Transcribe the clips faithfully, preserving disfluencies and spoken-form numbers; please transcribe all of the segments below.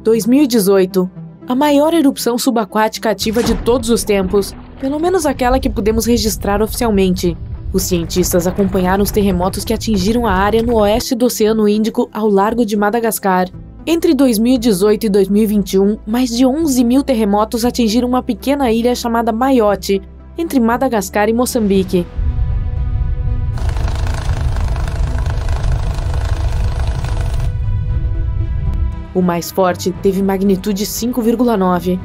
dois mil e dezoito. A maior erupção subaquática ativa de todos os tempos, pelo menos aquela que pudemos registrar oficialmente. Os cientistas acompanharam os terremotos que atingiram a área no oeste do Oceano Índico ao largo de Madagascar. Entre dois mil e dezoito e dois mil e vinte e um, mais de onze mil terremotos atingiram uma pequena ilha chamada Mayotte, entre Madagascar e Moçambique. O mais forte teve magnitude cinco vírgula nove.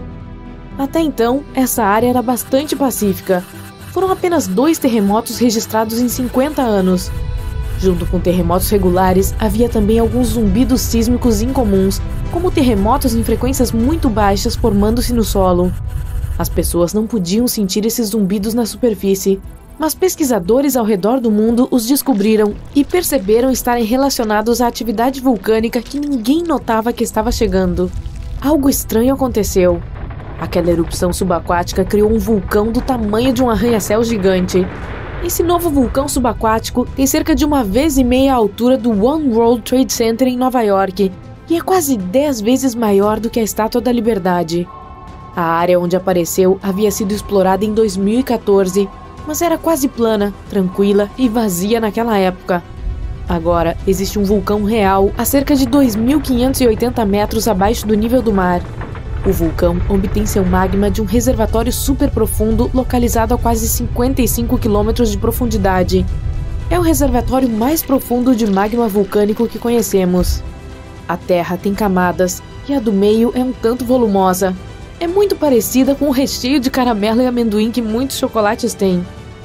Até então, essa área era bastante pacífica. Foram apenas dois terremotos registrados em cinquenta anos. Junto com terremotos regulares, havia também alguns zumbidos sísmicos incomuns, como terremotos em frequências muito baixas formando-se no solo. As pessoas não podiam sentir esses zumbidos na superfície, mas pesquisadores ao redor do mundo os descobriram e perceberam estarem relacionados à atividade vulcânica que ninguém notava que estava chegando. Algo estranho aconteceu. Aquela erupção subaquática criou um vulcão do tamanho de um arranha-céu gigante. Esse novo vulcão subaquático tem cerca de uma vez e meia a altura do One World Trade Center em Nova York e é quase dez vezes maior do que a Estátua da Liberdade. A área onde apareceu havia sido explorada em dois mil e quatorze, mas era quase plana, tranquila e vazia naquela época. Agora, existe um vulcão real a cerca de dois mil quinhentos e oitenta metros abaixo do nível do mar. O vulcão obtém seu magma de um reservatório super profundo localizado a quase cinquenta e cinco quilômetros de profundidade. É o reservatório mais profundo de magma vulcânico que conhecemos. A Terra tem camadas e a do meio é um tanto volumosa. É muito parecida com o recheio de caramelo e amendoim que muitos chocolates têm.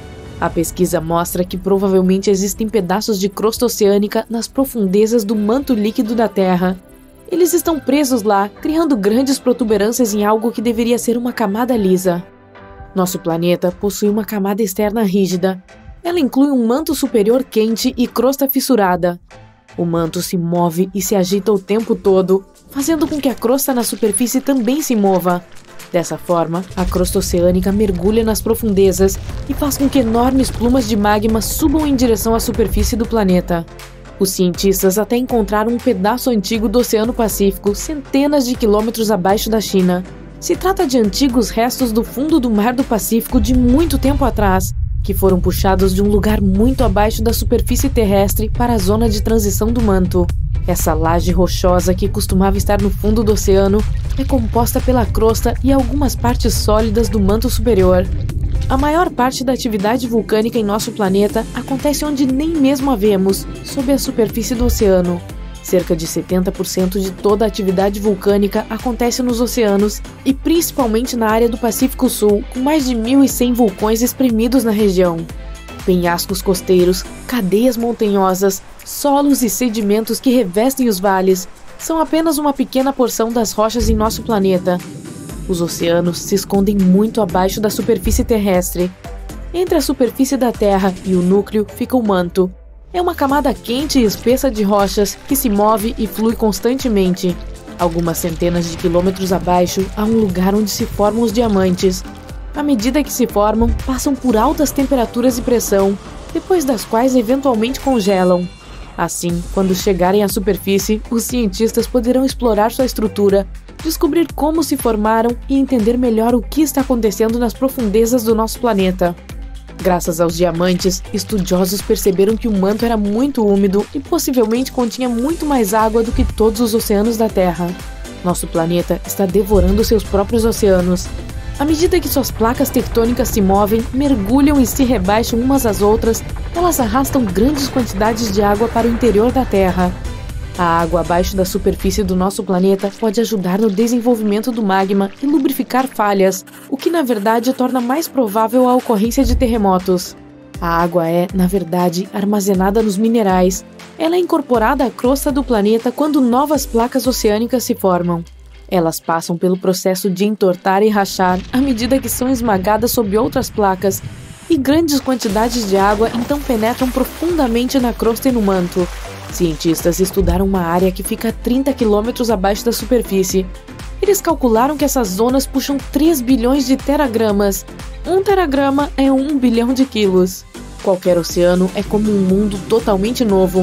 A pesquisa mostra que provavelmente existem pedaços de crosta oceânica nas profundezas do manto líquido da Terra. Eles estão presos lá, criando grandes protuberâncias em algo que deveria ser uma camada lisa. Nosso planeta possui uma camada externa rígida. Ela inclui um manto superior quente e crosta fissurada. O manto se move e se agita o tempo todo, fazendo com que a crosta na superfície também se mova. Dessa forma, a crosta oceânica mergulha nas profundezas e faz com que enormes plumas de magma subam em direção à superfície do planeta. Os cientistas até encontraram um pedaço antigo do Oceano Pacífico, centenas de quilômetros abaixo da China. Se trata de antigos restos do fundo do Mar do Pacífico de muito tempo atrás, que foram puxados de um lugar muito abaixo da superfície terrestre para a zona de transição do manto. Essa laje rochosa que costumava estar no fundo do oceano é composta pela crosta e algumas partes sólidas do manto superior. A maior parte da atividade vulcânica em nosso planeta acontece onde nem mesmo a vemos, sob a superfície do oceano. Cerca de setenta por cento de toda a atividade vulcânica acontece nos oceanos e principalmente na área do Pacífico Sul, com mais de mil e cem vulcões espremidos na região. Penhascos costeiros, cadeias montanhosas, solos e sedimentos que revestem os vales são apenas uma pequena porção das rochas em nosso planeta. Os oceanos se escondem muito abaixo da superfície terrestre. Entre a superfície da Terra e o núcleo fica o manto. É uma camada quente e espessa de rochas que se move e flui constantemente. Algumas centenas de quilômetros abaixo há um lugar onde se formam os diamantes. À medida que se formam, passam por altas temperaturas e pressão, depois das quais eventualmente congelam. Assim, quando chegarem à superfície, os cientistas poderão explorar sua estrutura, descobrir como se formaram e entender melhor o que está acontecendo nas profundezas do nosso planeta. Graças aos diamantes, estudiosos perceberam que o manto era muito úmido e possivelmente continha muito mais água do que todos os oceanos da Terra. Nosso planeta está devorando seus próprios oceanos. À medida que suas placas tectônicas se movem, mergulham e se rebaixam umas às outras, elas arrastam grandes quantidades de água para o interior da Terra. A água abaixo da superfície do nosso planeta pode ajudar no desenvolvimento do magma e lubrificar falhas, o que na verdade torna mais provável a ocorrência de terremotos. A água é, na verdade, armazenada nos minerais. Ela é incorporada à crosta do planeta quando novas placas oceânicas se formam. Elas passam pelo processo de entortar e rachar à medida que são esmagadas sob outras placas, e grandes quantidades de água então penetram profundamente na crosta e no manto. Cientistas estudaram uma área que fica a trinta quilômetros abaixo da superfície. Eles calcularam que essas zonas puxam três bilhões de teragramas. Um teragrama é um bilhão de quilos. Qualquer oceano é como um mundo totalmente novo.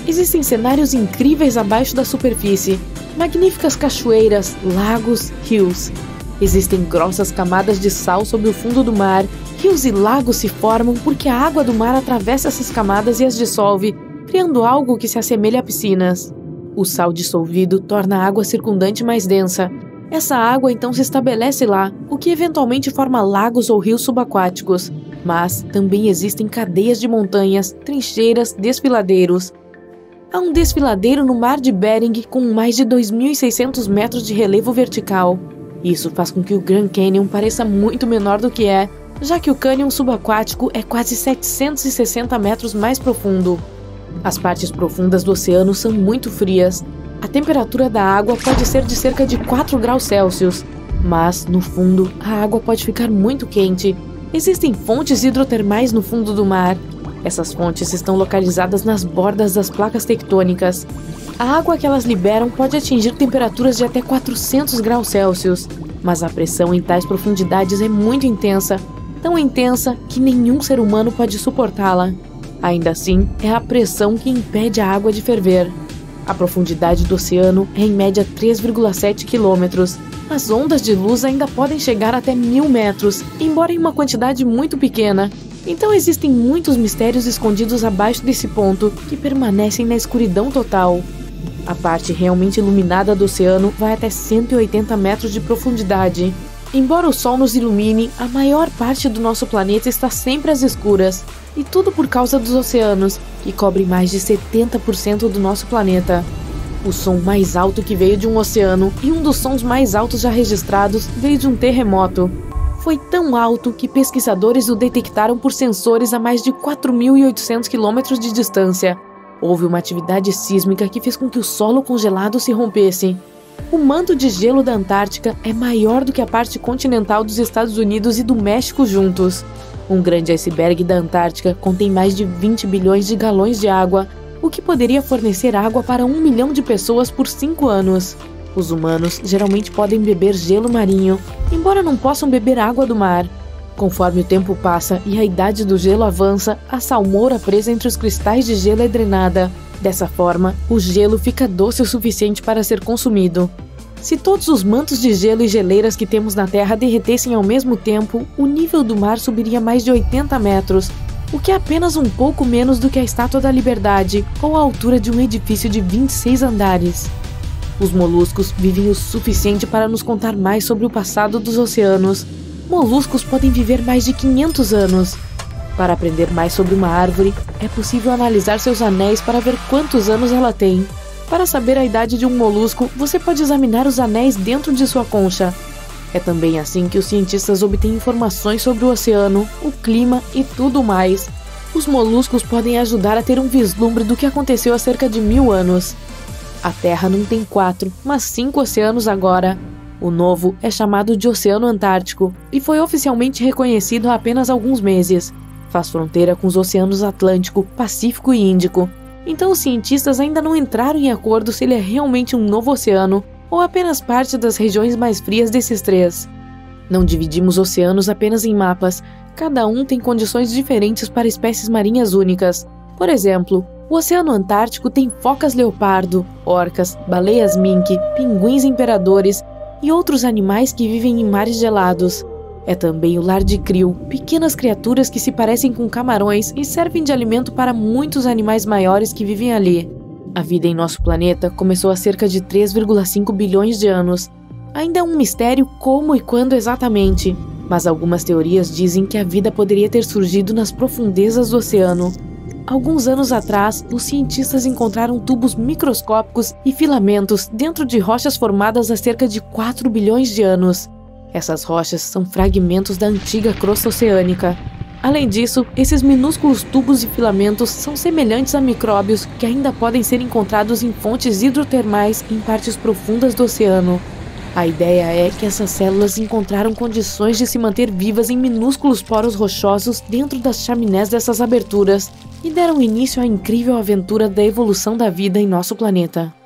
Existem cenários incríveis abaixo da superfície, magníficas cachoeiras, lagos, rios. Existem grossas camadas de sal sob o fundo do mar. Rios e lagos se formam porque a água do mar atravessa essas camadas e as dissolve, criando algo que se assemelha a piscinas. O sal dissolvido torna a água circundante mais densa. Essa água então se estabelece lá, o que eventualmente forma lagos ou rios subaquáticos. Mas também existem cadeias de montanhas, trincheiras, desfiladeiros. Há um desfiladeiro no Mar de Bering com mais de dois mil e seiscentos metros de relevo vertical. Isso faz com que o Grand Canyon pareça muito menor do que é, já que o cânion subaquático é quase setecentos e sessenta metros mais profundo. As partes profundas do oceano são muito frias. A temperatura da água pode ser de cerca de quatro graus Celsius, mas, no fundo, a água pode ficar muito quente. Existem fontes hidrotermais no fundo do mar. Essas fontes estão localizadas nas bordas das placas tectônicas. A água que elas liberam pode atingir temperaturas de até quatrocentos graus Celsius, mas a pressão em tais profundidades é muito intensa, tão intensa que nenhum ser humano pode suportá-la. Ainda assim, é a pressão que impede a água de ferver. A profundidade do oceano é em média três vírgula sete quilômetros. As ondas de luz ainda podem chegar até mil metros, embora em uma quantidade muito pequena. Então existem muitos mistérios escondidos abaixo desse ponto que permanecem na escuridão total. A parte realmente iluminada do oceano vai até cento e oitenta metros de profundidade. Embora o Sol nos ilumine, a maior parte do nosso planeta está sempre às escuras. E tudo por causa dos oceanos, que cobrem mais de setenta por cento do nosso planeta. O som mais alto que veio de um oceano e um dos sons mais altos já registrados veio de um terremoto. Foi tão alto que pesquisadores o detectaram por sensores a mais de quatro mil e oitocentos quilômetros de distância. Houve uma atividade sísmica que fez com que o solo congelado se rompesse. O manto de gelo da Antártica é maior do que a parte continental dos Estados Unidos e do México juntos. Um grande iceberg da Antártica contém mais de vinte bilhões de galões de água, o que poderia fornecer água para um milhão de pessoas por cinco anos. Os humanos geralmente podem beber gelo marinho, embora não possam beber água do mar. Conforme o tempo passa e a idade do gelo avança, a salmoura presa entre os cristais de gelo é drenada. Dessa forma, o gelo fica doce o suficiente para ser consumido. Se todos os mantos de gelo e geleiras que temos na Terra derretessem ao mesmo tempo, o nível do mar subiria mais de oitenta metros, o que é apenas um pouco menos do que a Estátua da Liberdade, ou a altura de um edifício de vinte e seis andares. Os moluscos vivem o suficiente para nos contar mais sobre o passado dos oceanos. Moluscos podem viver mais de quinhentos anos. Para aprender mais sobre uma árvore, é possível analisar seus anéis para ver quantos anos ela tem. Para saber a idade de um molusco, você pode examinar os anéis dentro de sua concha. É também assim que os cientistas obtêm informações sobre o oceano, o clima e tudo mais. Os moluscos podem ajudar a ter um vislumbre do que aconteceu há cerca de mil anos. A Terra não tem quatro, mas cinco oceanos agora. O novo é chamado de Oceano Antártico e foi oficialmente reconhecido há apenas alguns meses. Faz fronteira com os oceanos Atlântico, Pacífico e Índico. Então os cientistas ainda não entraram em acordo se ele é realmente um novo oceano ou apenas parte das regiões mais frias desses três. Não dividimos oceanos apenas em mapas, cada um tem condições diferentes para espécies marinhas únicas. Por exemplo, o Oceano Antártico tem focas leopardo, orcas, baleias mink, pinguins imperadores e outros animais que vivem em mares gelados. É também o lar de krill, pequenas criaturas que se parecem com camarões e servem de alimento para muitos animais maiores que vivem ali. A vida em nosso planeta começou há cerca de três vírgula cinco bilhões de anos. Ainda é um mistério como e quando exatamente, mas algumas teorias dizem que a vida poderia ter surgido nas profundezas do oceano. Alguns anos atrás, os cientistas encontraram tubos microscópicos e filamentos dentro de rochas formadas há cerca de quatro bilhões de anos. Essas rochas são fragmentos da antiga crosta oceânica. Além disso, esses minúsculos tubos e filamentos são semelhantes a micróbios que ainda podem ser encontrados em fontes hidrotermais em partes profundas do oceano. A ideia é que essas células encontraram condições de se manter vivas em minúsculos poros rochosos dentro das chaminés dessas aberturas e deram início à incrível aventura da evolução da vida em nosso planeta.